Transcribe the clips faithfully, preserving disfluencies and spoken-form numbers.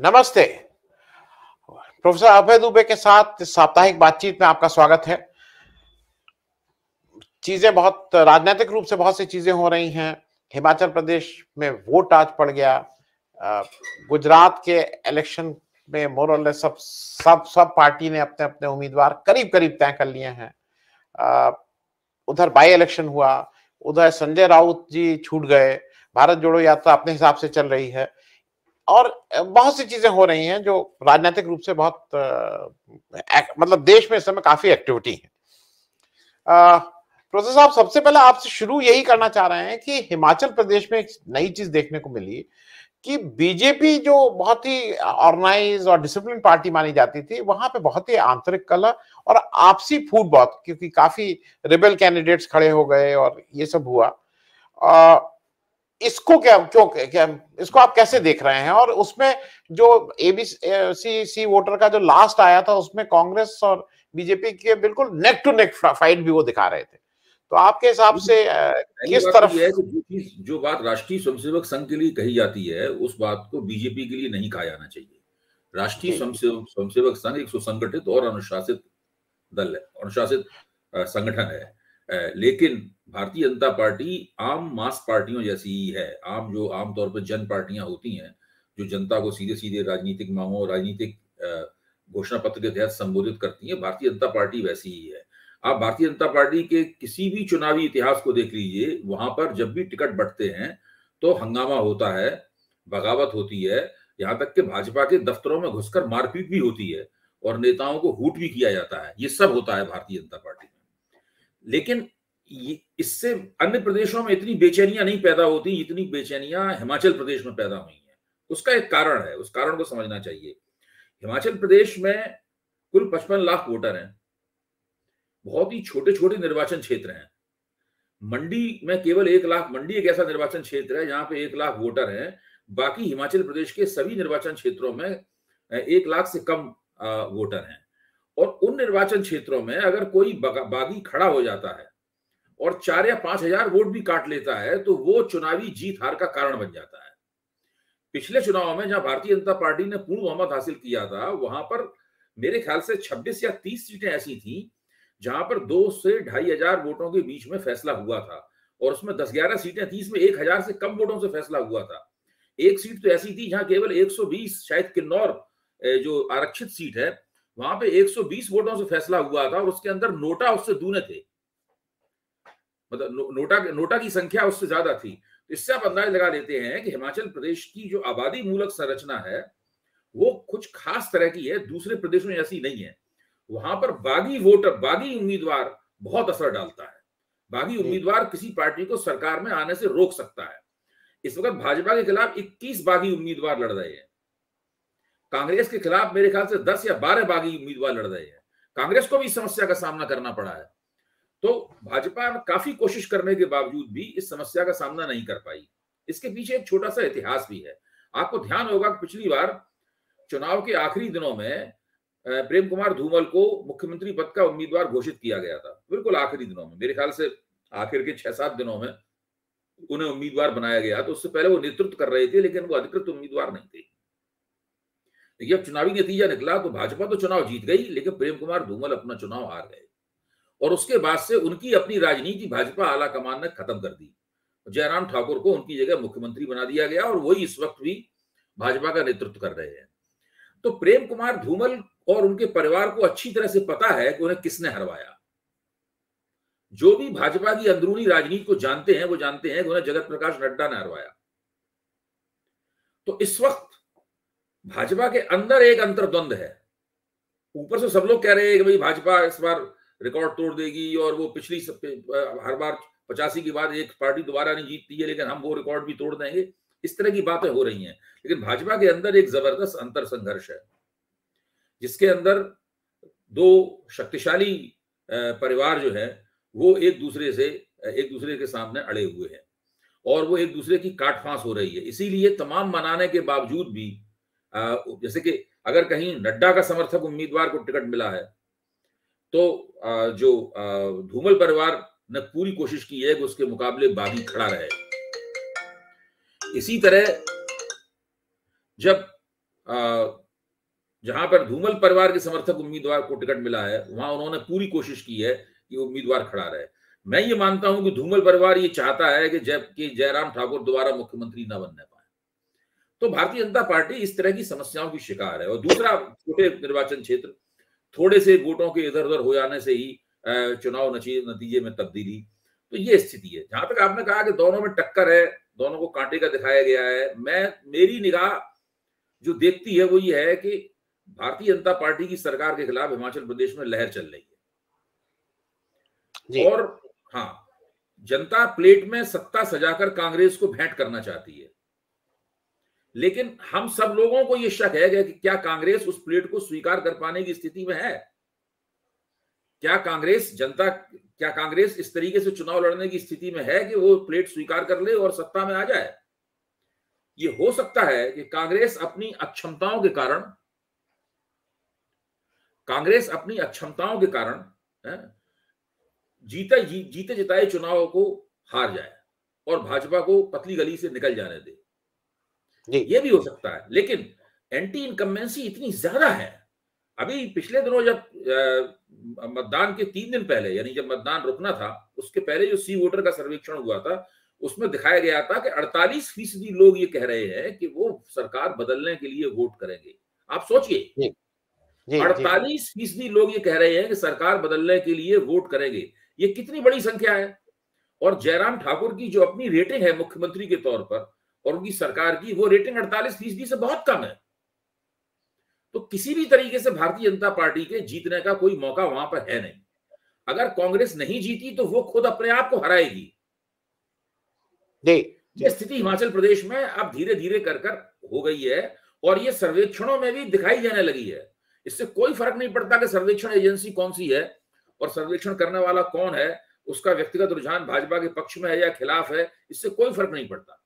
नमस्ते। प्रोफेसर अभय दुबे के साथ साप्ताहिक बातचीत में आपका स्वागत है। चीजें बहुत राजनीतिक रूप से बहुत सी चीजें हो रही हैं। हिमाचल प्रदेश में वोट आज पड़ गया। गुजरात के इलेक्शन में मोर और लेस सब सब सब पार्टी ने अपने अपने उम्मीदवार करीब करीब तय कर लिए हैं। उधर बाई इलेक्शन हुआ, उधर संजय राउत जी छूट गए। भारत जोड़ो यात्रा अपने हिसाब से चल रही है और बहुत सी चीजें हो रही हैं जो राजनीतिक रूप से बहुत आ, मतलब देश में इस समय काफी एक्टिविटी है। प्रोफेसर साहब, सबसे पहले आपसे शुरू यही करना चाह रहे हैं कि हिमाचल प्रदेश में एक नई चीज देखने को मिली कि बीजेपी जो बहुत ही ऑर्गेनाइज और डिसिप्लिन पार्टी मानी जाती थी, वहां पे बहुत ही आंतरिक कलह और आपसी फूट बहुत, क्योंकि काफी रिबेल कैंडिडेट्स खड़े हो गए और ये सब हुआ। आ, इसको क्या क्यों क्या इसको आप कैसे देख रहे हैं? और उसमें जो एबीसी सी वोटर का जो लास्ट आया था, उसमें कांग्रेस और बीजेपी के बिल्कुल नेक टू नेक फाइट भी वो दिखा रहे थे। तो आपके हिसाब से किस तरफ? है कि जो चीज जो बात राष्ट्रीय स्वयंसेवक संघ के लिए कही जाती है, उस बात को बीजेपी के लिए नहीं कहा जाना चाहिए। राष्ट्रीय स्वयंसेवक स्वयंसेवक संघ एक सुसंगठित और अनुशासित दल है, अनुशासित संगठन है। लेकिन भारतीय जनता पार्टी आम मास पार्टियों जैसी ही है। आम जो आमतौर पर जन पार्टियां होती हैं, जो जनता को सीधे सीधे राजनीतिक मांगों, राजनीतिक घोषणा पत्र के तहत संबोधित करती है, भारतीय जनता पार्टी वैसी ही है। आप भारतीय जनता पार्टी के किसी भी चुनावी इतिहास को देख लीजिए, वहां पर जब भी टिकट बढ़ते हैं तो हंगामा होता है, बगावत होती है, यहां तक कि भाजपा के दफ्तरों में घुसकर मारपीट भी होती है और नेताओं को हूट भी किया जाता है। ये सब होता है भारतीय जनता पार्टी में। लेकिन इससे अन्य प्रदेशों में इतनी बेचैनियां नहीं पैदा होती जितनी बेचैनियां हिमाचल प्रदेश में पैदा हुई हैं। उसका एक कारण है, उस कारण को समझना चाहिए। हिमाचल प्रदेश में कुल पचपन लाख वोटर हैं। बहुत ही छोटे छोटे निर्वाचन क्षेत्र हैं। मंडी में केवल एक लाख, मंडी एक ऐसा निर्वाचन क्षेत्र है जहां पे एक लाख वोटर हैं। बाकी हिमाचल प्रदेश के सभी निर्वाचन क्षेत्रों में एक लाख से कम वोटर हैं। और उन निर्वाचन क्षेत्रों में अगर कोई बागी खड़ा हो जाता है और चार या पांच हजार वोट भी काट लेता है तो वो चुनावी जीत हार का कारण बन जाता है। पिछले चुनाव में जहां भारतीय जनता पार्टी ने पूर्ण बहुमत हासिल किया था, वहां पर मेरे ख्याल से छब्बीस या तीस सीटें ऐसी थी जहां पर दो से ढाई हजार वोटों के बीच में फैसला हुआ था और उसमें दस ग्यारह सीटें थी, इसमें एक हजार से कम वोटों से फैसला हुआ था। एक सीट तो ऐसी थी जहां केवल एक सौ बीस, शायद किन्नौर जो आरक्षित सीट है, वहां पे एक सौ बीस वोटों से फैसला हुआ था और उसके अंदर नोटा उससे दूने थे, मतलब नो, नोटा नोटा की संख्या उससे ज्यादा थी। तो इससे आप अंदाज लगा लेते हैं कि हिमाचल प्रदेश की जो आबादी मूलक संरचना है वो कुछ खास तरह की है, दूसरे प्रदेशों में ऐसी नहीं है। वहां पर बागी वोटर, बागी उम्मीदवार बहुत असर डालता है। बागी उम्मीदवार किसी पार्टी को सरकार में आने से रोक सकता है। इस वक्त भाजपा के खिलाफ इक्कीस बागी उम्मीदवार लड़ रहे हैं। कांग्रेस के खिलाफ मेरे ख्याल से दस या बारह बागी उम्मीदवार लड़ रहे हैं। कांग्रेस को भी इस समस्या का सामना करना पड़ा है। तो भाजपा काफी कोशिश करने के बावजूद भी इस समस्या का सामना नहीं कर पाई। इसके पीछे एक छोटा सा इतिहास भी है। आपको ध्यान होगा कि पिछली बार चुनाव के आखिरी दिनों में प्रेम कुमार धूमल को मुख्यमंत्री पद का उम्मीदवार घोषित किया गया था। बिल्कुल आखिरी दिनों में, मेरे ख्याल से आखिर के छह सात दिनों में उन्हें उम्मीदवार बनाया गया। तो उससे पहले वो नेतृत्व कर रहे थे, लेकिन वो अधिकृत उम्मीदवार नहीं थे। जब चुनावी नतीजा निकला तो भाजपा तो चुनाव जीत गई, लेकिन प्रेम कुमार धूमल अपना चुनाव हार गए और उसके बाद से उनकी अपनी राजनीति भाजपा आला कमान ने खत्म कर दी। जयराम ठाकुर को उनकी जगह मुख्यमंत्री बना दिया गया और वही इस वक्त भी भाजपा का नेतृत्व कर रहे हैं। तो प्रेम कुमार धूमल और उनके परिवार को अच्छी तरह से पता है कि उन्हें किसने हरवाया। जो भी भाजपा की अंदरूनी राजनीति को जानते हैं वो जानते हैं कि उन्हें जगत प्रकाश नड्डा ने हरवाया। तो इस वक्त भाजपा के अंदर एक अंतर्द्वंद है। ऊपर से सब लोग कह रहे हैं कि भाई भाजपा इस बार रिकॉर्ड तोड़ देगी और वो पिछली हर बार पचासी के बाद एक पार्टी दोबारा नहीं जीतती है, लेकिन हम वो रिकॉर्ड भी तोड़ देंगे। इस तरह की बातें हो रही हैं। लेकिन भाजपा के अंदर एक जबरदस्त अंतर संघर्ष है, जिसके अंदर दो शक्तिशाली परिवार जो है वो एक दूसरे से एक दूसरे के सामने अड़े हुए हैं और वो एक दूसरे की काट फांस हो रही है। इसीलिए तमाम मनाने के बावजूद भी, जैसे कि अगर कहीं नड्डा का समर्थक उम्मीदवार को टिकट मिला है तो जो धूमल परिवार ने पूरी कोशिश की है कि उसके मुकाबले बागी खड़ा रहे। इसी तरह जब जहां पर धूमल परिवार के समर्थक उम्मीदवार को टिकट मिला है, वहां उन्होंने पूरी कोशिश की है कि उम्मीदवार खड़ा रहे। मैं ये मानता हूं कि धूमल परिवार ये चाहता है कि जब कि जयराम ठाकुर दोबारा मुख्यमंत्री न बनने पाए। तो भारतीय जनता पार्टी इस तरह की समस्याओं की शिकार है। और दूसरा, छोटे निर्वाचन क्षेत्र, थोड़े से वोटों के इधर उधर हो जाने से ही चुनाव नतीजे में तब्दीली, तो ये स्थिति है। जहां तक आपने कहा कि दोनों में टक्कर है, दोनों को कांटे का दिखाया गया है, मैं मेरी निगाह जो देखती है वो ये है कि भारतीय जनता पार्टी की सरकार के खिलाफ हिमाचल प्रदेश में लहर चल रही है। और हाँ, जनता प्लेट में सत्ता सजाकर कांग्रेस को भेंट करना चाहती है, लेकिन हम सब लोगों को यह शक है कि क्या कांग्रेस उस प्लेट को स्वीकार कर पाने की स्थिति में है? क्या कांग्रेस जनता क्या कांग्रेस इस तरीके से चुनाव लड़ने की स्थिति में है कि वो प्लेट स्वीकार कर ले और सत्ता में आ जाए? ये हो सकता है कि कांग्रेस अपनी अक्षमताओं के कारण कांग्रेस अपनी अक्षमताओं के कारण जीते जी, जीते जिताए चुनाव को हार जाए और भाजपा को पतली गली से निकल जाने दे। ये भी हो सकता है, लेकिन एंटी इनकम्बेंसी इतनी ज्यादा है। अभी पिछले दिनों जब मतदान के तीन दिन पहले, यानी जब मतदान रुकना था, उसके पहले जो सी वोटर का सर्वेक्षण हुआ था, उसमें दिखाया गया था कि अड़तालीस फीसदी लोग ये कह रहे हैं कि वो सरकार बदलने के लिए वोट करेंगे। आप सोचिए, अड़तालीस फीसदी लोग ये कह रहे हैं कि सरकार बदलने के लिए वोट करेंगे। ये कितनी बड़ी संख्या है। और जयराम ठाकुर की जो अपनी रेटिंग है मुख्यमंत्री के तौर पर और उनकी सरकार की, वो रेटिंग अड़तालीस फीसदी से बहुत कम है। तो किसी भी तरीके से भारतीय जनता पार्टी के जीतने का कोई मौका वहां पर है नहीं। अगर कांग्रेस नहीं जीती तो वो खुद अपने आप को हराएगी। ये स्थिति हिमाचल प्रदेश में अब धीरे धीरे कर कर हो गई है और ये सर्वेक्षणों में भी दिखाई देने लगी है। इससे कोई फर्क नहीं पड़ता कि सर्वेक्षण एजेंसी कौन सी है और सर्वेक्षण करने वाला कौन है, उसका व्यक्तिगत रुझान भाजपा के पक्ष में है या खिलाफ है, इससे कोई फर्क नहीं पड़ता।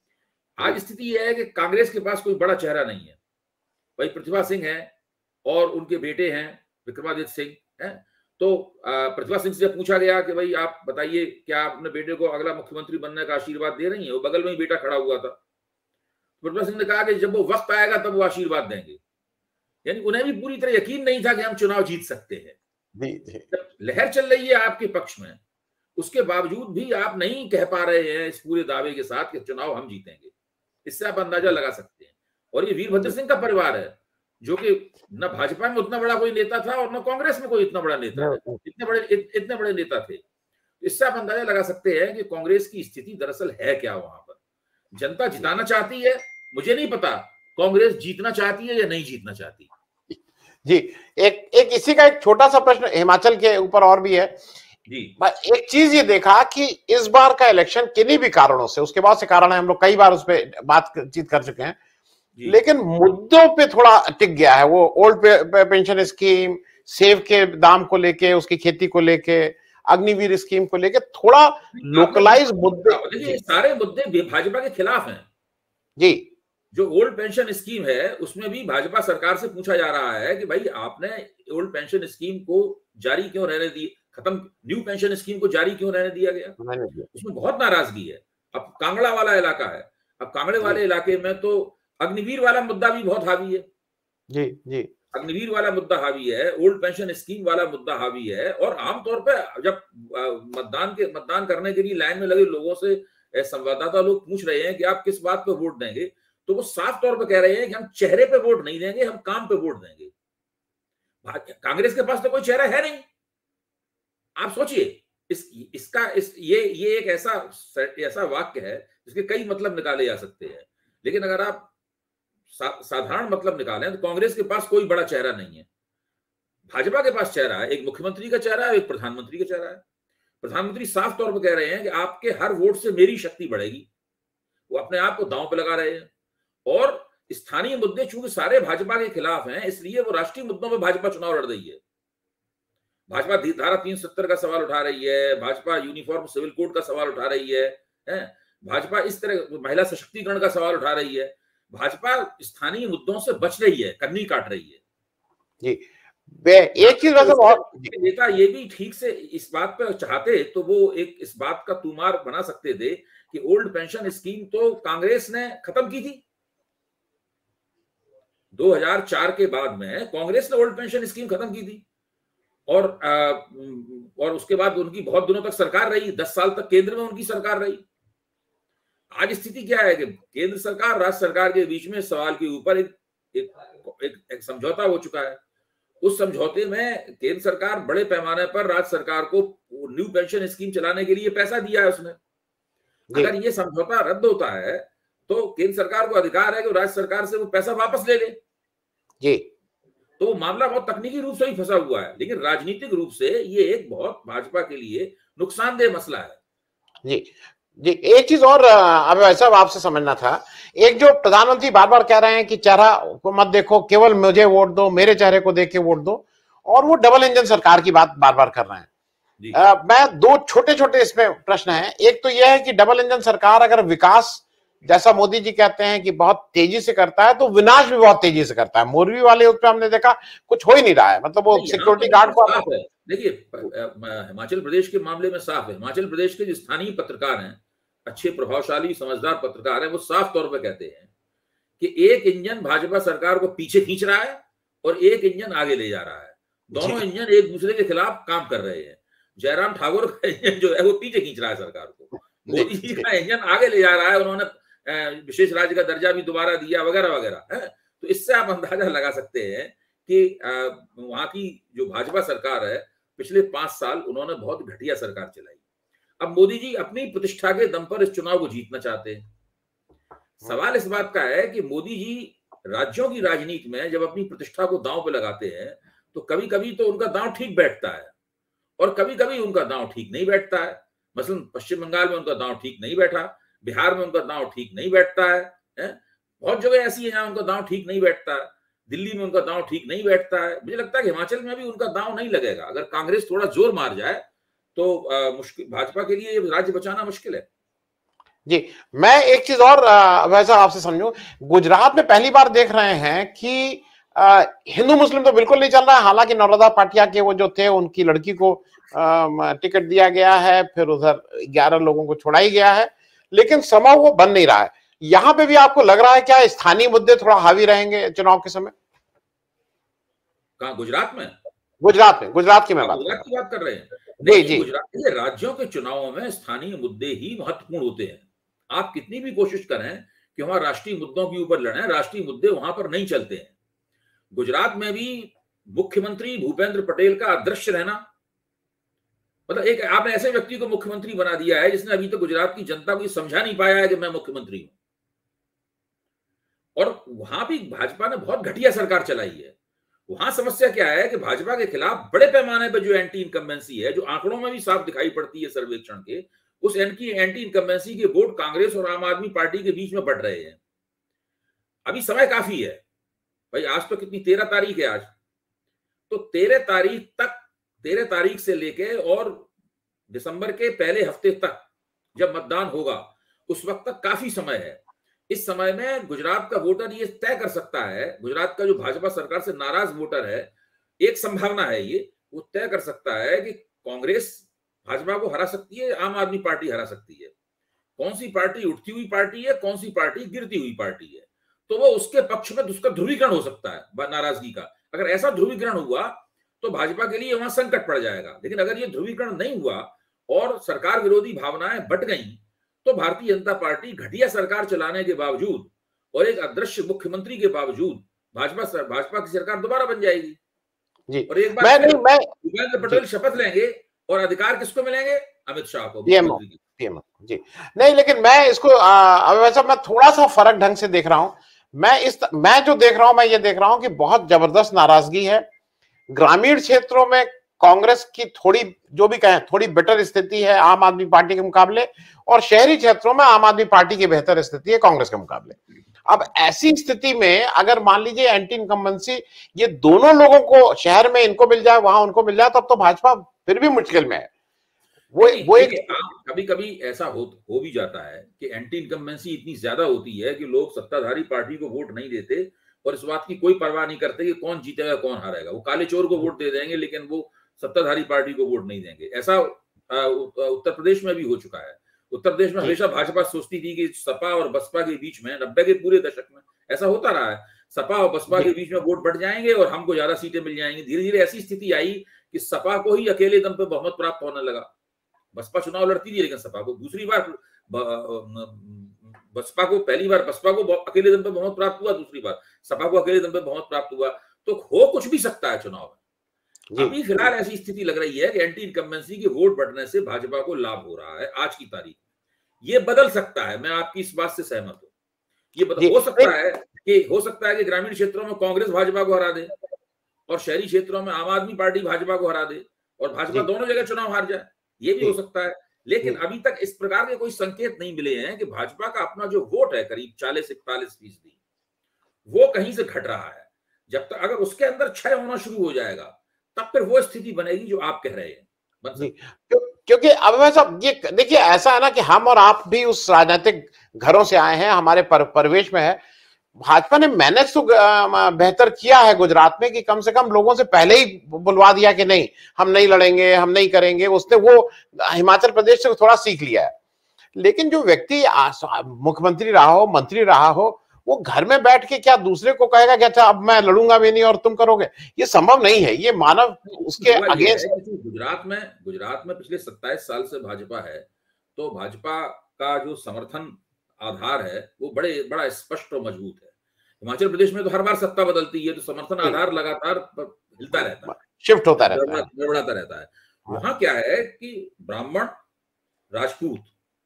आज स्थिति यह है कि कांग्रेस के पास कोई बड़ा चेहरा नहीं है। भाई प्रतिभा सिंह है और उनके बेटे हैं विक्रमादित्य सिंह है। तो प्रतिभा सिंह से पूछा गया कि भाई आप बताइए, क्या आप अपने बेटे को अगला मुख्यमंत्री बनने का आशीर्वाद दे रही हैं? वो बगल में ही बेटा खड़ा हुआ था। प्रतिभा सिंह ने कहा कि जब वो वक्त आएगा तब वो आशीर्वाद देंगे। यानी उन्हें भी पूरी तरह यकीन नहीं था कि हम चुनाव जीत सकते हैं। जब लहर चल रही है आपके पक्ष में, उसके बावजूद भी आप नहीं कह पा रहे हैं इस पूरे दावे के साथ कि चुनाव हम जीतेंगे। इससे आप अंदाजा लगा सकते हैं। और ये वीरभद्र सिंह का परिवार है, जो कि न भाजपा में उतना बड़ा कोई नेता था और न कांग्रेस में कोई इतना बड़ा नेता है। इतने बड़े इत, इतने बड़े नेता थे। इससे आप अंदाजा लगा सकते हैं कि कांग्रेस की स्थिति दरअसल है क्या वहां पर। जनता जिताना चाहती है, मुझे नहीं पता कांग्रेस जीतना चाहती है या नहीं जीतना चाहती। जी, एक एक इसी का एक छोटा सा प्रश्न हिमाचल के ऊपर और भी है जी। एक चीज ये देखा कि इस बार का इलेक्शन किन्हीं भी कारणों से, उसके बहुत से कारण है, हम लोग कई बार उस पर बातचीत कर चुके हैं, लेकिन मुद्दों पे थोड़ा टिक गया है। वो ओल्ड पेंशन स्कीम, सेब के दाम को लेके, उसकी खेती को लेके, अग्निवीर स्कीम को लेके थोड़ा लोकलाइज मुद्दे। देखिए, सारे मुद्दे भाजपा के खिलाफ हैं जी। जो ओल्ड पेंशन स्कीम है, उसमें भी भाजपा सरकार से पूछा जा रहा है कि भाई आपने ओल्ड पेंशन स्कीम को जारी क्यों रहने दी, खत्म न्यू पेंशन स्कीम को जारी क्यों रहने दिया गया? उसमें बहुत नाराजगी है। अब कांगड़ा वाला इलाका है, अब कांगड़े वाले इलाके में तो अग्निवीर वाला मुद्दा भी बहुत हावी है। जी जी, अग्निवीर वाला मुद्दा हावी है, ओल्ड पेंशन स्कीम वाला मुद्दा हावी है। और आमतौर पर जब मतदान के मतदान करने के लिए लाइन में लगे लोगों से संवाददाता लोग पूछ रहे हैं कि आप किस बात पे वोट देंगे, तो वो साफ तौर पर कह रहे हैं कि हम चेहरे पे वोट नहीं देंगे, हम काम पे वोट देंगे। कांग्रेस के पास तो कोई चेहरा है नहीं। आप सोचिए, इस इसका इस ये ये एक ऐसा ऐसा वाक्य है जिसके कई मतलब निकाले जा सकते हैं, लेकिन अगर आप सा, साधारण मतलब निकालें तो कांग्रेस के पास कोई बड़ा चेहरा नहीं है। भाजपा के पास चेहरा है, एक मुख्यमंत्री का चेहरा है, एक प्रधानमंत्री का चेहरा है। प्रधानमंत्री साफ तौर पर कह रहे हैं कि आपके हर वोट से मेरी शक्ति बढ़ेगी। वो अपने आप को दांव पे लगा रहे हैं। और स्थानीय मुद्दे चूंकि सारे भाजपा के खिलाफ हैं, इसलिए वो राष्ट्रीय मुद्दों में भाजपा चुनाव लड़ रही है। भाजपा धारा तीन सौ सत्तर का सवाल उठा रही है, भाजपा यूनिफॉर्म सिविल कोड का सवाल उठा रही है, है? भाजपा इस तरह महिला सशक्तिकरण का सवाल उठा रही है। भाजपा स्थानीय मुद्दों से बच रही है, कन्नी काट रही है। जी, एक चीज वैसे बहुत नेता ये भी ठीक से इस बात पे चाहते तो वो एक इस बात का तुमार बना सकते थे कि ओल्ड पेंशन स्कीम तो कांग्रेस ने खत्म की थी, दो हज़ार चार के बाद में कांग्रेस ने ओल्ड पेंशन स्कीम खत्म की थी और आ, और उसके बाद उनकी बहुत दिनों तक सरकार रही, दस साल तक केंद्र में उनकी सरकार रही। आज स्थिति क्या है कि केंद्र सरकार राज्य सरकार के बीच में सवाल के ऊपर एक एक, एक, एक समझौता हो चुका है। उस समझौते में केंद्र सरकार बड़े पैमाने पर राज्य सरकार को न्यू पेंशन स्कीम चलाने के लिए पैसा दिया है उसने। अगर ये समझौता रद्द होता है तो केंद्र सरकार को अधिकार है कि राज्य सरकार से वो पैसा वापस ले ले जी। तो वो मामला बहुत तकनीकी रूप से ही फंसा हुआ है, लेकिन राजनीतिक रूप से ये एक बहुत भाजपा के लिए नुकसानदेह मसला है। जी जी। एक चीज और अब वैसा आपसे समझना था, एक जो प्रधानमंत्री बार बार कह रहे हैं कि चेहरा को मत देखो, केवल मुझे वोट दो, मेरे चेहरे को देख के वोट दो, और वो डबल इंजन सरकार की बात बार बार कर रहे हैं। आ, मैं दो छोटे छोटे इसमें प्रश्न हैं। एक तो यह है कि डबल इंजन सरकार अगर विकास जैसा मोदी जी कहते हैं कि बहुत तेजी से करता है, तो विनाश भी बहुत तेजी से करता है। मोरवी वाले उस पर हमने देखा कुछ हो ही नहीं रहा है, मतलब वो सिक्योरिटी गार्ड को। देखिए हिमाचल प्रदेश के मामले में साफ है, हिमाचल प्रदेश के जो स्थानीय पत्रकार हैं, अच्छे प्रभावशाली समझदार पत्रकार हैं, वो साफ तौर पर कहते हैं कि एक इंजन भाजपा सरकार को पीछे खींच रहा है और एक इंजन आगे ले जा रहा है। दोनों इंजन एक दूसरे के खिलाफ काम कर रहे हैं। जयराम ठाकुर का इंजन जो है वो पीछे खींच रहा है सरकार को, मोदी जी का इंजन आगे ले जा रहा है। उन्होंने विशेष राज्य का दर्जा भी दोबारा दिया वगैरह वगैरह है। तो इससे आप अंदाजा लगा सकते हैं कि वहां की जो भाजपा सरकार है, पिछले पांच साल उन्होंने बहुत घटिया सरकार चलाई। अब मोदी जी अपनी प्रतिष्ठा के दम पर इस चुनाव को जीतना चाहते हैं। सवाल इस बात का है कि मोदी जी राज्यों की राजनीति में जब अपनी प्रतिष्ठा को दांव पे लगाते हैं तो कभी कभी तो उनका दांव ठीक बैठता है और कभी कभी उनका दांव ठीक नहीं बैठता है। मसलन पश्चिम बंगाल में उनका दांव ठीक नहीं बैठा, बिहार में उनका दांव ठीक नहीं बैठता है, है? बहुत जगह ऐसी है जहां उनका दांव ठीक नहीं बैठता है। दिल्ली में उनका दांव ठीक नहीं बैठता है। मुझे लगता है कि हिमाचल में भी उनका दांव नहीं लगेगा। अगर कांग्रेस थोड़ा जोर मार जाए तो आ, मुश्किल, भाजपा के लिए राज्य बचाना मुश्किल है। जी, मैं एक चीज और वैसा आपसे समझूं, गुजरात में पहली बार देख रहे हैं कि हिंदू मुस्लिम तो बिल्कुल नहीं चल रहा है। हालांकि नर्मदा पाटिया के वो जो थे उनकी लड़की को आ, टिकट दिया गया है, फिर उधर ग्यारह लोगों को छोड़ा ही गया है, लेकिन समय वो बन नहीं रहा है। यहां पे भी आपको लग रहा है क्या स्थानीय मुद्दे थोड़ा हावी रहेंगे चुनाव के समय? कहां? गुजरात में? गुजरात में, गुजरात की मैं बात गुजरात की बात कर रहे हैं। जी जी। गुजरात के राज्यों के चुनावों में स्थानीय मुद्दे ही महत्वपूर्ण होते हैं। आप कितनी भी कोशिश करें कि वहां राष्ट्रीय मुद्दों के ऊपर लड़ें, राष्ट्रीय मुद्दे वहां पर नहीं चलते हैं। गुजरात में भी मुख्यमंत्री भूपेंद्र पटेल का अदृश्य रहना, मतलब एक आपने ऐसे व्यक्ति को मुख्यमंत्री बना दिया है जिसने अभी तक गुजरात की जनता को समझा नहीं पाया है कि मैं मुख्यमंत्री हूं। और वहां भी भाजपा ने बहुत घटिया सरकार चलाई है। वहां समस्या क्या है कि भाजपा के खिलाफ बड़े पैमाने पर जो एंटी इनकम्बेंसी है, जो आंकड़ों में भी साफ दिखाई पड़ती है सर्वेक्षण के, उस एंटी एंटी इनकम्बेंसी के वोट कांग्रेस और आम आदमी पार्टी के बीच में बढ़ रहे हैं। अभी समय काफी है भाई। आज तो कितनी तेरह तारीख है आज, तो तेरह तारीख तक, तेरह तारीख से लेके और दिसंबर के पहले हफ्ते तक जब मतदान होगा उस वक्त तक काफी समय है। इस समय में गुजरात का वोटर ये तय कर सकता है, गुजरात का जो भाजपा सरकार से नाराज वोटर है, एक संभावना है ये, वो तय कर सकता है कि कांग्रेस भाजपा को हरा सकती है, आम आदमी पार्टी हरा सकती है। कौन सी पार्टी उठती हुई पार्टी है, कौन सी पार्टी गिरती हुई पार्टी है, तो वो उसके पक्ष में उसका ध्रुवीकरण हो सकता है नाराजगी का। अगर ऐसा ध्रुवीकरण हुआ तो भाजपा के लिए वहां संकट पड़ जाएगा। लेकिन अगर ये ध्रुवीकरण नहीं हुआ और सरकार विरोधी भावनाएं बट गई तो भारतीय जनता पार्टी घटिया सरकार चलाने के बावजूद और एक अदृश्य मुख्यमंत्री के बावजूद भाजपा भाजपा की सरकार दोबारा बन जाएगी जी। और एक बार भूपेंद्र पटेल शपथ लेंगे और अधिकार किसको मिलेंगे? अमित शाह को, मुख्यमंत्री जी। नहीं, लेकिन मैं इसको आ, वैसा मैं थोड़ा सा फर्क ढंग से देख रहा हूं। मैं इस मैं जो देख रहा हूं मैं ये देख रहा हूं कि बहुत जबरदस्त नाराजगी है ग्रामीण क्षेत्रों में। कांग्रेस की थोड़ी जो भी कहें थोड़ी बेटर स्थिति है आम आदमी पार्टी के मुकाबले, और शहरी क्षेत्रों में आम आदमी पार्टी की बेहतर स्थिति है कांग्रेस के मुकाबले। अब ऐसी स्थिति में अगर मान लीजिए एंटी इनकम्बेंसी ये दोनों लोगों को शहर में इनको मिल जाए, वहां उनको मिल जाए, तब तो भाजपा फिर भी मुश्किल में है। वो वो एक कभी कभी ऐसा हो हो भी जाता है कि एंटी इनकम्बेंसी इतनी ज्यादा होती है कि लोग सत्ताधारी पार्टी को वोट नहीं देते और इस बात की कोई परवाह नहीं करते कि कौन जीतेगा कौन हारेगा। वो काले चोर को वोट दे देंगे लेकिन वो सत्ताधारी पार्टी को वोट नहीं देंगे। ऐसा उत्तर प्रदेश में भी हो चुका है। उत्तर प्रदेश में हमेशा भाजपा सोचती थी कि सपा और बसपा के बीच में नब्बे के पूरे दशक में ऐसा होता रहा है, सपा और बसपा के बीच में वोट बढ़ जाएंगे और हमको ज्यादा सीटें मिल जाएंगी। धीरे धीरे ऐसी स्थिति आई कि सपा को ही अकेले दम पे बहुमत प्राप्त होने लगा। बसपा चुनाव लड़ती थी लेकिन सपा को दूसरी बार, बसपा को पहली बार बसपा को अकेले दम पे बहुमत प्राप्त हुआ, दूसरी बार सपा को अकेले दम पे बहुमत प्राप्त हुआ। तो हो कुछ भी सकता है चुनाव में। अभी फिलहाल ऐसी स्थिति लग रही है कि एंटी इनकम्बेंसी के वोट बढ़ने से भाजपा को लाभ हो रहा है आज की तारीख। ये बदल सकता है, मैं आपकी इस बात से सहमत हूं। ये बदल हो सकता है कि हो सकता है कि ग्रामीण क्षेत्रों में कांग्रेस भाजपा को हरा दे और शहरी क्षेत्रों में आम आदमी पार्टी भाजपा को हरा दे और भाजपा दोनों जगह चुनाव हार जाए, ये भी हो सकता है। लेकिन अभी तक इस प्रकार के कोई संकेत नहीं मिले हैं कि भाजपा का अपना जो वोट है करीब चालीस इकतालीस फीसदी वो कहीं से घट रहा है। जब तक अगर उसके अंदर क्षय होना शुरू हो जाएगा तब फिर वो स्थिति बनेगी जो आप कह रहे हैं। क्यों, क्योंकि अब वैसा ये देखिए ऐसा है ना कि हम और आप भी उस राजनीतिक घरों से आए हैं, हमारे पर, परिवेश में है। भाजपा ने मैनेज तो बेहतर किया है गुजरात में कि कम से कम लोगों से पहले ही बुलवा दिया कि नहीं हम नहीं लड़ेंगे, हम नहीं करेंगे। उसने वो हिमाचल प्रदेश से थोड़ा सीख लिया है। लेकिन जो व्यक्ति मुख्यमंत्री रहा हो, मंत्री रहा हो, वो घर में बैठ के क्या दूसरे को कहेगा कि अच्छा अब मैं लड़ूंगा भी नहीं और तुम करोगे, ये संभव नहीं है। ये मानव उसके अगेंस्ट। गुजरात में गुजरात में पिछले सत्ताईस साल से भाजपा है, तो भाजपा का जो समर्थन आधार है वो बड़े बड़ा स्पष्ट और मजबूत है। हिमाचल प्रदेश में तो हर बार सत्ता बदलती है तो समर्थन आधार लगातार हिलता रहता है, शिफ्ट होता रहता है, गड़बड़ाता रहता है। वहां क्या है कि ब्राह्मण, राजपूत,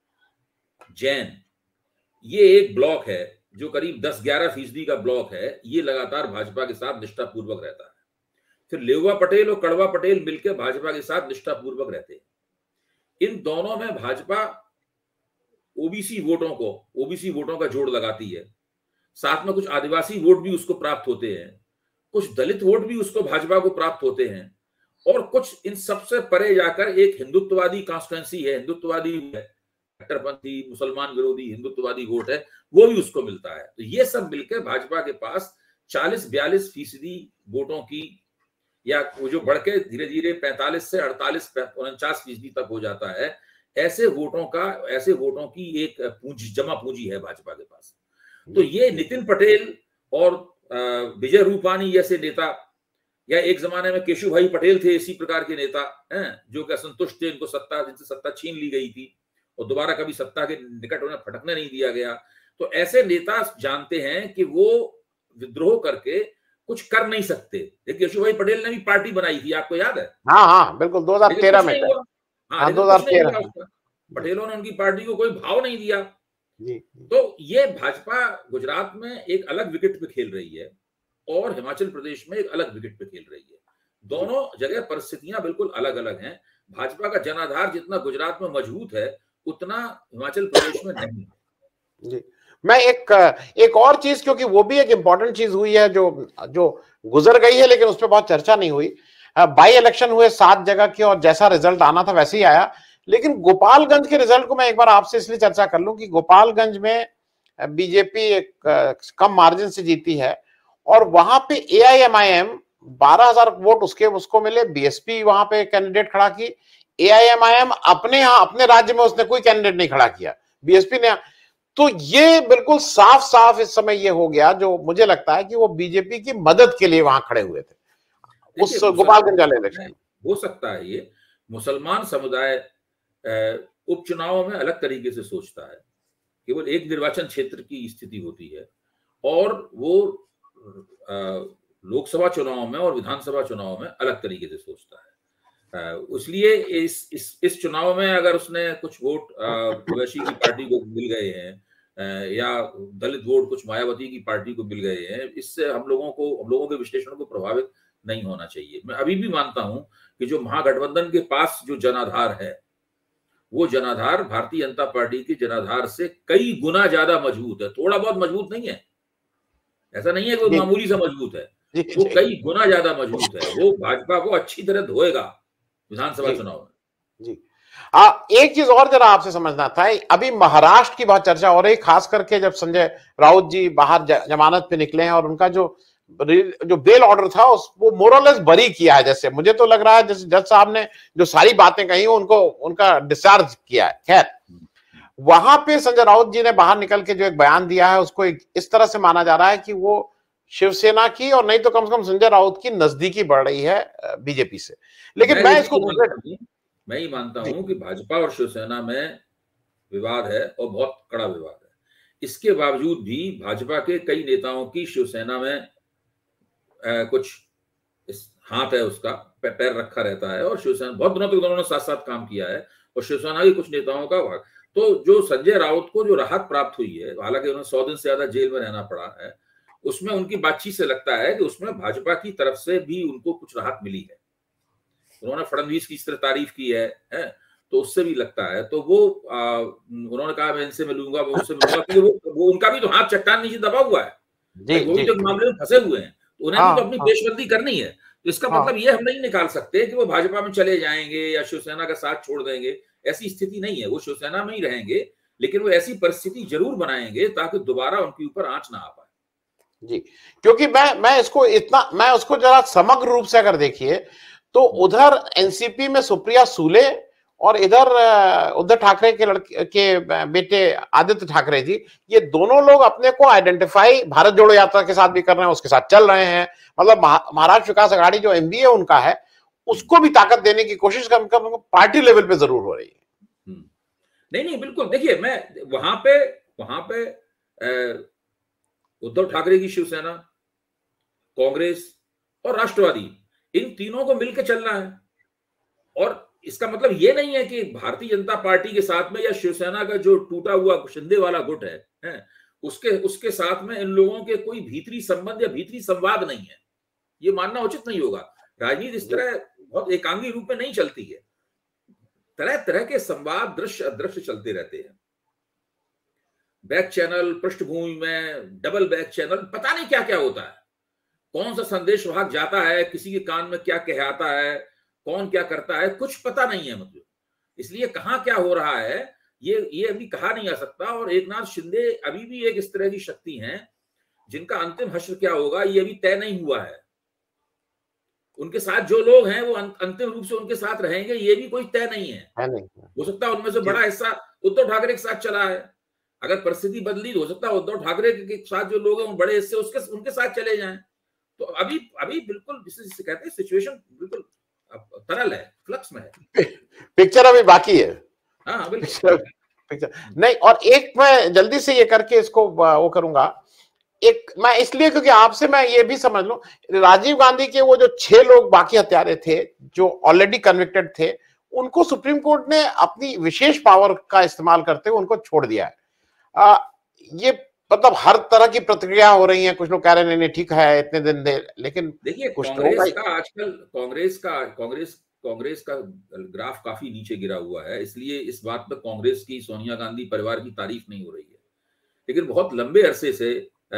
जैन, ये एक ब्लॉक है जो करीब दस ग्यारह फीसदी का ब्लॉक है। ये लगातार भाजपा के साथ निष्ठापूर्वक रहता है। फिर लेउवा पटेल और कड़वा पटेल मिलकर भाजपा के साथ निष्ठापूर्वक रहते हैं। इन दोनों में भाजपा ओबीसी वोटों को ओबीसी वोटों का जोड़ लगाती है, साथ में कुछ आदिवासी वोट भी उसको प्राप्त होते हैं, कुछ दलित वोट भी उसको भाजपा को प्राप्त होते हैं, और कुछ इन सबसे परे जाकर एक हिंदुत्ववादी कॉन्स्टिट्यूएंसी है, हिंदुत्ववादी कट्टरपंथी मुसलमान विरोधी हिंदुत्ववादी वोट है, वो भी उसको मिलता है। तो ये सब मिलकर भाजपा के पास चालीस बयालीस फीसदी वोटों की, या वो जो बढ़ के धीरे धीरे पैंतालीस से अड़तालीस उनचास फीसदी तक हो जाता है, ऐसे वोटों का ऐसे वोटों की एक पूंजी, जमा पूंजी है भाजपा के पास। तो ये नितिन पटेल और विजय रूपानी जैसे नेता, या एक जमाने में केशु भाई पटेल थे इसी प्रकार के नेता हैं जो कि असंतुष्ट थे, इनको सत्ता जिनसे सत्ता छीन ली गई थी और दोबारा कभी सत्ता के निकट उन्हें फटकने नहीं दिया गया। तो ऐसे नेता जानते हैं कि वो विद्रोह करके कुछ कर नहीं सकते। देखिए केशु भाई पटेल ने भी पार्टी बनाई थी, आपको याद है? हाँ हाँ बिल्कुल, दो हज़ार तेरह में। हाँ, दो हज़ार तेरह पटेलों ने उनकी पार्टी को कोई भाव नहीं दिया। जी। तो ये भाजपा गुजरात में एक अलग विकेट पे खेल रही है और हिमाचल प्रदेश में एक अलग विकेट पे खेल रही है। दोनों जगह परिस्थितियां बिल्कुल अलग अलग हैं। भाजपा का जनाधार जितना गुजरात में मजबूत है उतना हिमाचल प्रदेश में नहीं है। जी, मैं एक एक और चीज, क्योंकि वो भी एक इम्पोर्टेंट चीज हुई है जो जो गुजर गई है लेकिन उस पर बहुत चर्चा नहीं हुई। बाई इलेक्शन हुए सात जगह के और जैसा रिजल्ट आना था वैसे ही आया। लेकिन गोपालगंज के रिजल्ट को मैं एक बार आपसे इसलिए चर्चा कर लूं कि गोपालगंज में बीजेपी एक कम मार्जिन से जीती है और वहां पे एआईएमआईएम बारह हज़ार वोट उसके उसको मिले। बीएसपी वहां पे कैंडिडेट खड़ा की, एआईएमआईएम अपने यहाँ अपने राज्य में उसने कोई कैंडिडेट नहीं खड़ा किया, बीएसपी ने। तो ये बिल्कुल साफ साफ इस समय ये हो गया जो मुझे लगता है कि वो बीजेपी की मदद के लिए वहां खड़े हुए थे उस गोपालगंज वाले इलेक्शन। हो सकता है ये मुसलमान समुदाय उपचुनावों में अलग तरीके से सोचता है। केवल एक निर्वाचन क्षेत्र की स्थिति होती है और वो लोकसभा चुनाव में और विधानसभा चुनाव में अलग तरीके से सोचता है। इसलिए इस इस इस चुनाव में अगर उसने कुछ वोट ओवैसी की पार्टी को मिल गए हैं या दलित वोट कुछ मायावती की पार्टी को मिल गए हैं, इससे हम लोगों को हम लोगों के विश्लेषण को प्रभावित नहीं होना चाहिए। मैं अभी भी मानता हूं कि जो महागठबंधन के पास जो जनाधार है वो जनाधार भारतीय जनता पार्टी के जनाधार से कई गुना ज्यादा मजबूत है। थोड़ा बहुत मजबूत नहीं है, ऐसा नहीं है कि वो मामूली सा मजबूत है, वो कई गुना ज्यादा मजबूत है। वो भाजपा को अच्छी तरह धोएगा विधानसभा चुनाव में। जी आ, एक चीज और जरा आपसे समझना था, अभी महाराष्ट्र की बहुत चर्चा हो रही, खास करके जब संजय राउत जी बाहर जमानत पे निकले हैं और उनका जो जो बेल ऑर्डर था उस वो मोरलेस बरी किया है। जैसे मुझे तो लग रहा है जैसे जज साहब ने जो सारी बातें कही उनको उनका डिस्चार्ज किया है। खैर, वहां पे संजय राउत जी ने बाहर निकल के जो एक बयान दिया है उसको एक इस तरह से माना जा रहा है कि वो शिवसेना की और नहीं तो कम से कम संजय राउत की नजदीकी बढ़ रही है बीजेपी से। लेकिन मैं, मैं इसको दूसरे मैं ही मानता हूं कि भाजपा और शिवसेना में विवाद है और बहुत कड़ा विवाद है। इसके बावजूद भी भाजपा के कई नेताओं की शिवसेना में आ, कुछ इस हाथ है, उसका पैर रखा रहता है, और शिवसेना बहुत दिनों तक दोनों ने साथ साथ काम किया है, और शिवसेना के कुछ नेताओं का भाग। तो जो संजय राउत को जो राहत प्राप्त हुई है, हालांकि उन्हें सौ दिन से ज्यादा जेल में रहना पड़ा है, उसमें उनकी बातचीत से लगता है कि उसमें भाजपा की तरफ से भी उनको कुछ राहत मिली है। उन्होंने फडणवीस की इस तरह तारीफ की है, है तो उससे भी लगता है। तो वो आ, उन्होंने कहा मैं इनसे मिलूंगा, मैं उनसे मिलूंगा, क्योंकि वो, वो उनका भी तो हाथ चट्टान नीचे दबा हुआ है, जी, वो भी जी, तो मामले में फंसे हुए हैं, तो उन्हें हाँ, भी तो अपनी हाँ, पेशबंदी करनी है। तो इसका हाँ, मतलब ये हम नहीं निकाल सकते कि वो भाजपा में चले जाएंगे या शिवसेना का साथ छोड़ देंगे, ऐसी स्थिति नहीं है। वो शिवसेना में ही रहेंगे, लेकिन वो ऐसी परिस्थिति जरूर बनाएंगे ताकि दोबारा उनके ऊपर आंच ना आ पाए। जी, क्योंकि मैं मैं इसको इतना मैं उसको जरा समग्र रूप से अगर देखिए तो उधर एनसीपी में सुप्रिया सूले और इधर उद्धव ठाकरे के लड़के के बेटे आदित्य ठाकरे जी, ये दोनों लोग अपने को आइडेंटिफाई भारत जोड़ो यात्रा के साथ भी कर रहे हैं, उसके साथ चल रहे हैं। मतलब महाराष्ट्र विकास अघाड़ी जो एमबीए उनका है, उसको भी ताकत देने की कोशिश कम कम पार्टी लेवल पे जरूर हो रही है। नहीं नहीं बिल्कुल, देखिए मैं वहां पे वहां पे उद्धव ठाकरे की शिवसेना, कांग्रेस और राष्ट्रवादी, इन तीनों को मिलकर चलना है। और इसका मतलब ये नहीं है कि भारतीय जनता पार्टी के साथ में या शिवसेना का जो टूटा हुआ शिंदे वाला गुट है, है उसके उसके साथ में इन लोगों के कोई भीतरी संबंध या भीतरी संवाद नहीं है, ये मानना उचित नहीं होगा। राजनीति इस तरह बहुत एकांगी रूप में नहीं चलती है, तरह तरह के संवाद दृश्य अदृश्य चलते रहते हैं। बैक चैनल, पृष्ठभूमि में डबल बैक चैनल, पता नहीं क्या क्या होता है, कौन सा संदेश वहां जाता है, किसी के कान में क्या कहता है, कौन क्या करता है, कुछ पता नहीं है। मतलब इसलिए कहां क्या हो रहा है ये ये अभी कहा नहीं जा सकता। और एकनाथ शिंदे अभी भी एक इस तरह की शक्ति है जिनका अंतिम हश्र क्या होगा ये अभी तय नहीं हुआ है। उनके साथ जो लोग हैं वो अंतिम रूप से उनके साथ रहेंगे ये भी कोई तय नहीं है, है नहीं। हो सकता है उनमें से बड़ा हिस्सा उद्धव ठाकरे के साथ चला है, अगर परिस्थिति बदली तो हो सकता है उद्धव ठाकरे के साथ जो लोग हैं वो बड़े हिस्से उसके उनके साथ चले जाएं। तो अभी अभी बिल्कुल जिसे कहते हैं सिचुएशन बिल्कुल तरल है, फ्लक्स में है, पिक्चर अभी बाकी है। हाँ बिल्कुल पिक्चर नहीं। और एक मैं जल्दी से ये करके इसको वो करूंगा, एक मैं इसलिए क्योंकि आपसे मैं ये भी समझ लूं, राजीव गांधी के वो जो छह लोग बाकी हत्यारे थे जो ऑलरेडी कन्विक्टेड थे, उनको सुप्रीम कोर्ट ने अपनी विशेष पावर का इस्तेमाल करते हुए उनको छोड़ दिया है। आ, ये मतलब हर तरह की प्रतिक्रिया हो रही है, कुछ लोग कह रहे हैं नहीं ठीक है इतने दिन दे, लेकिन देखिए कांग्रेस का आजकल कांग्रेस का कांग्रेस कांग्रेस का ग्राफ काफी नीचे गिरा हुआ है, इसलिए इस बात पर कांग्रेस की, सोनिया गांधी परिवार की तारीफ नहीं हो रही है। लेकिन बहुत लंबे अरसे से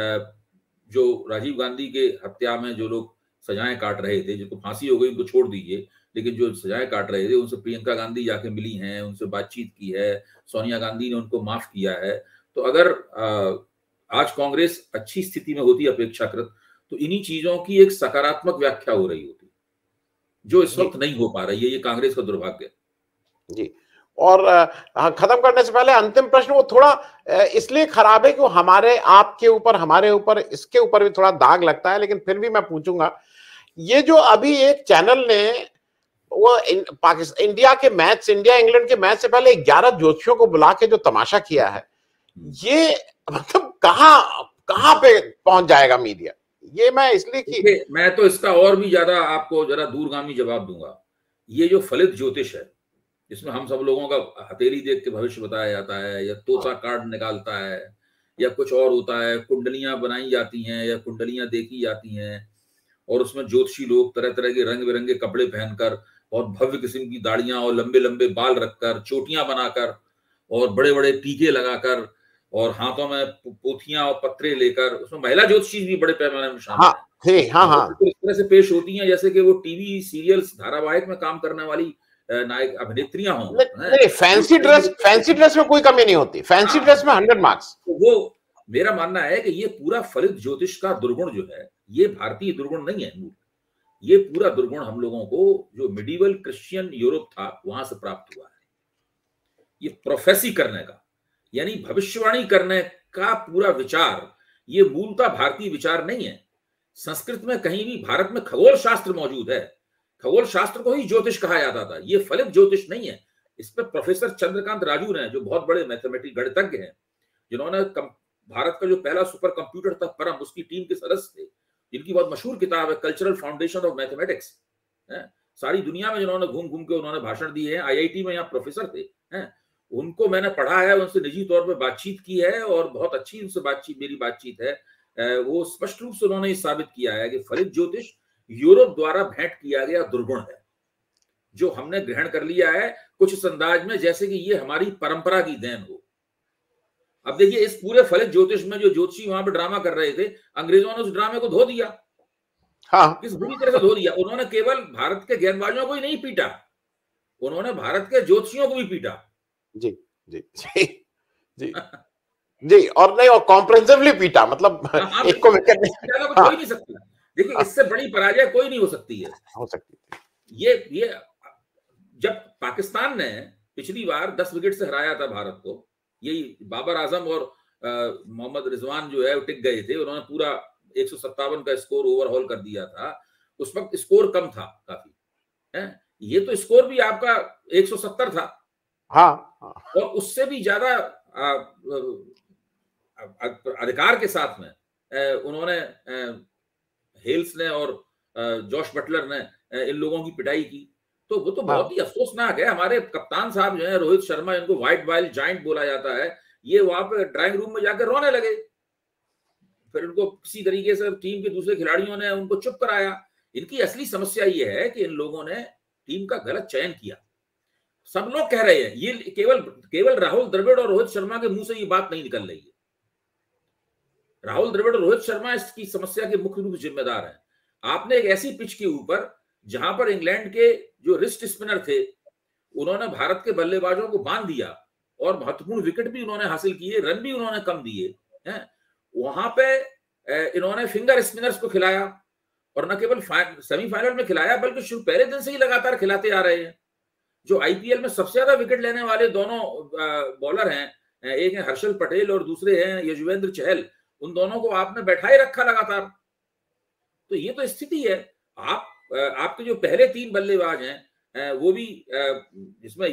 जो राजीव गांधी के हत्या में जो लोग सजाएं काट रहे थे, जिनको फांसी हो गई उनको छोड़ दीजिए, लेकिन जो सजाएं काट रहे थे उनसे प्रियंका गांधी जाके मिली हैं, उनसे बातचीत की है, सोनिया गांधी ने उनको माफ किया है। तो अगर आज कांग्रेस अच्छी स्थिति में होती अपेक्षाकृत तो इन्हीं चीजों की एक सकारात्मक व्याख्या हो रही होती, जो इस वक्त नहीं हो पा रही है। ये कांग्रेस का दुर्भाग्य जी। और खत्म करने से पहले अंतिम प्रश्न, वो थोड़ा इसलिए खराब है कि वो हमारे आपके ऊपर, हमारे ऊपर, इसके ऊपर भी थोड़ा दाग लगता है, लेकिन फिर भी मैं पूछूंगा, ये जो अभी एक चैनल ने वो पाकिस्तान इंडिया के मैच, इंडिया इंग्लैंड के मैच से पहले ग्यारह ज्योतिषियों को बुला के जो तमाशा किया है, ये मतलब कहां कहां पे पहुंच जाएगा मीडिया? ये मैं इसलिए कि मैं तो इसका और भी ज्यादा आपको जरा दूरगामी जवाब दूंगा। ये जो फलित ज्योतिष है, जिसमें हम सब लोगों का हथेली देख के भविष्य बताया जाता है, या तोता कार्ड निकालता है, या कुछ और होता है, कुंडलियां बनाई जाती हैं या कुंडलियां देखी जाती हैं, और उसमें ज्योतिषी लोग तरह तरह के रंग बिरंगे कपड़े पहनकर और भव्य किस्म की दाढ़ियां और लंबे लंबे बाल रखकर, चोटियां बनाकर और बड़े बड़े टीके लगाकर और हाथों में पोथियां और पत्रे लेकर, उसमें महिला ज्योतिषी भी बड़े पैमाने में शामिल हाँ, है। हाँ, हाँ, तो इस तरह से पेश होती हैं जैसे कि वो टीवी सीरियल्स धारावाहिक में काम करने वाली नायक अभिनेत्रियां हों। नहीं, फैंसी ड्रेस फैंसी ड्रेस में कोई कमी नहीं होती, फैंसी ड्रेस में हंड्रेड मार्क्स। तो वो मेरा मानना है कि ये पूरा फलित ज्योतिष का दुर्गुण जो है, ये भारतीय दुर्गुण नहीं है, ये पूरा दुर्गुण हम लोगों को जो मिडिवल क्रिश्चियन यूरोप था वहां से प्राप्त हुआ है। ये प्रोफेसी करने का, यानी भविष्यवाणी करने का पूरा विचार, ये मूलतः भारतीय विचार नहीं है। संस्कृत में कहीं भी, भारत में खगोल शास्त्र मौजूद है, खगोल शास्त्र को ही ज्योतिष कहा जाता था, ये फलित ज्योतिष नहीं है। इस पर प्रोफेसर चंद्रकांत राजू ने, जो बहुत बड़े मैथमेटिक गणितज्ञ हैं, जिन्होंने भारत का जो पहला सुपर कंप्यूटर था परम, उसकी टीम के सदस्य थे, जिनकी बहुत मशहूर किताब है कल्चरल फाउंडेशन ऑफ मैथमेटिक्स, सारी दुनिया में जिन्होंने घूम घूम के उन्होंने भाषण दिए हैं, आईआईटी में यहाँ प्रोफेसर थे, हैं, उनको मैंने पढ़ा है, उनसे निजी तौर पर बातचीत की है और बहुत अच्छी उनसे बातचीत मेरी बातचीत है। वो स्पष्ट रूप से उन्होंने साबित किया है कि फलित ज्योतिष यूरोप द्वारा भेंट किया गया दुर्गुण है, जो हमने ग्रहण कर लिया है कुछ इस अंदाज में जैसे कि ये हमारी परंपरा की देन हो। अब देखिए, इस पूरे फलित ज्योतिष में जो ज्योतिषी वहां पे ड्रामा कर रहे थे, अंग्रेजों ने उस ड्रामे को धो दिया। हाँ, किस बुरी तरह से धो दिया। उन्होंने केवल भारत के गेंदबाजों को ही नहीं पीटा, उन्होंने भारत के ज्योतिषियों को भी पीटा। जी जी जी जी जी, और नहीं, और कॉम्प्रिहेंसिवली पीटा, मतलब हाँ, एक को विकेट नहीं, हाँ, कोई नहीं सकती। देखिए, हाँ, इससे बड़ी पराजय कोई नहीं हो सकती है। हो सकती है। ये ये जब पाकिस्तान ने पिछली बार दस विकेट से हराया था भारत को, यही बाबर आजम और मोहम्मद रिजवान जो है टिक गए थे, उन्होंने पूरा एक सौ सत्तावन का स्कोर ओवरऑल कर दिया था। उस वक्त स्कोर कम था काफी, है? ये तो स्कोर भी आपका एक सौ सत्तर था। हाँ, हाँ। और उससे भी ज्यादा अधिकार के साथ में उन्होंने, हेल्स ने और जॉश बटलर ने इन लोगों की पिटाई की। तो वो तो बहुत ही अफसोसनाक है। हमारे कप्तान साहब जो है रोहित शर्मा, इनको व्हाइट वाइल्ड जायंट बोला जाता है, ये वहां पे ड्राइंग रूम में जाकर रोने लगे। फिर उनको किसी तरीके से टीम के दूसरे खिलाड़ियों ने उनको चुप कराया। इनकी असली समस्या ये है कि इन लोगों ने टीम का गलत चयन किया। सब लोग कह रहे हैं, ये केवल केवल राहुल द्रविड़ और रोहित शर्मा के मुंह से ये बात नहीं निकल रही है। राहुल द्रविड़ और रोहित शर्मा इसकी समस्या के मुख्य रूप से जिम्मेदार हैं। आपने एक ऐसी पिच के ऊपर, जहां पर इंग्लैंड के जो रिस्ट स्पिनर थे, उन्होंने भारत के बल्लेबाजों को बांध दिया और महत्वपूर्ण विकेट भी उन्होंने हासिल किए, रन भी उन्होंने कम दिए हैं। वहां पे इन्होंने फिंगर स्पिनर्स को खिलाया, और न केवल सेमीफाइनल में खिलाया बल्कि शुरू पहले दिन से ही लगातार खिलाते आ रहे हैं। जो आईपीएल में सबसे ज्यादा विकेट लेने वाले दोनों बॉलर हैं, एक है हर्षल पटेल और दूसरे हैं यजुवेंद्र चहल, उन दोनों को आपने बैठाए रखा लगातार। तो ये तो स्थिति है। आप आपके जो पहले तीन बल्लेबाज हैं, वो भी, जिसमें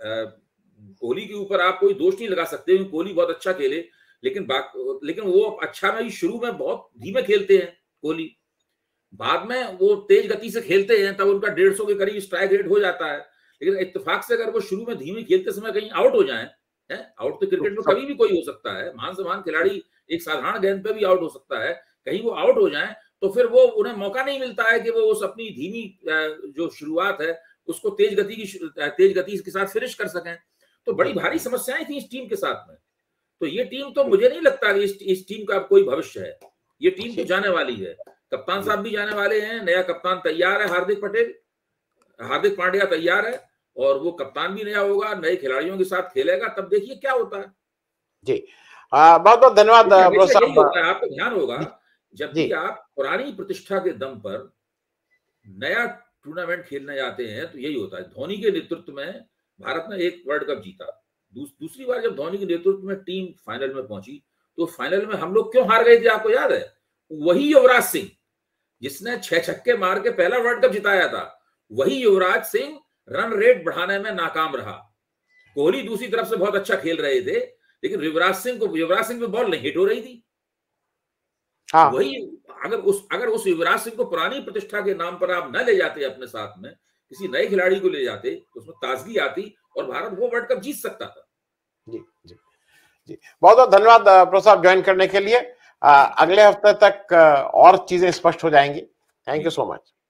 कोहली के ऊपर आप कोई दोष नहीं लगा सकते, कोहली बहुत अच्छा खेले, लेकिन लेकिन वो अच्छा में ही शुरू में बहुत धीमे खेलते हैं कोहली, बाद में वो तेज गति से खेलते हैं, तब उनका डेढ़ सौ के करीब स्ट्राइक रेट हो जाता है। लेकिन इत्तेफाक से अगर वो शुरू में धीमे खेलते समय कहीं आउट हो जाए, आउट तो क्रिकेट में कभी भी कोई हो सकता है, मान से मान खिलाड़ी एक साधारण गेंद पे भी आउट हो सकता है, कहीं वो आउट हो जाए तो फिर वो उन्हें मौका नहीं मिलता है कि वो उस अपनी धीमी जो शुरुआत है उसको तेज गति की तेज गति के साथ फिनिश कर सकें। तो बड़ी भारी समस्याएं थी इस टीम के साथ में। तो ये टीम तो मुझे नहीं लगता कि इस, इस टीम का कोई भविष्य है। ये टीम तो जाने वाली है, कप्तान साहब भी जाने वाले हैं, नया कप्तान तैयार है, हार्दिक पटेल, हार्दिक पांड्या तैयार है, और वो कप्तान भी नया होगा, नए खिलाड़ियों के साथ खेलेगा, तब देखिए क्या होता है। जी, बहुत बहुत धन्यवाद। आपको ध्यान होगा, जब भी आप पुरानी प्रतिष्ठा के दम पर नया टूर्नामेंट खेलने जाते हैं तो यही होता है। धोनी के नेतृत्व में भारत ने एक वर्ल्ड कप जीता, दूस, दूसरी बार जब धोनी के नेतृत्व में टीम फाइनल में पहुंची तो फाइनल में हम लोग क्यों हार गए थे, आपको याद है? वही युवराज सिंह जिसने छह छक्के मार के पहला वर्ल्ड कप जिताया था, वही युवराज सिंह रन रेट बढ़ाने में नाकाम रहा। कोहली दूसरी तरफ से बहुत अच्छा खेल रहे थे, लेकिन युवराज सिंह को युवराज सिंह पे बॉल नहीं हिट हो रही थी। हाँ। वही अगर उस अगर उस युवराज सिंह को पुरानी प्रतिष्ठा के नाम पर आप न ले जाते अपने साथ में, किसी नए खिलाड़ी को ले जाते तो उसमें ताजगी आती और भारत वो वर्ल्ड कप जीत सकता था। जी जी जी, बहुत बहुत धन्यवाद प्रो साहब ज्वाइन करने के लिए। आ, अगले हफ्ते तक और चीजें स्पष्ट हो जाएंगी। Thank you so much.